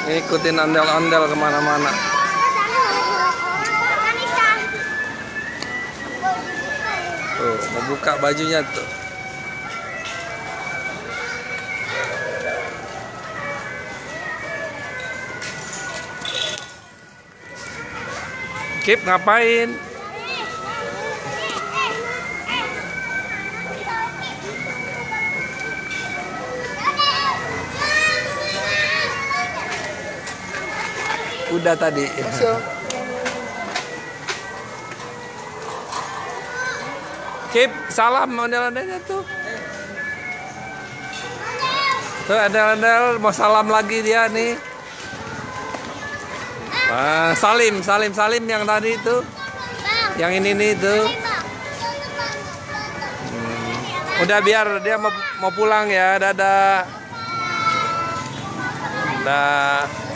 Ngikutin ondel-ondel kemana-mana. Tuh, mau buka bajunya tuh. Kip ngapain? Udah tadi. Kip, salam ondel-ondelnya tuh. Tuh ondel-ondel mau salam lagi dia nih. Salim yang tadi itu. Yang ini nih itu. Udah biar dia mau pulang ya. Dadah. Dah.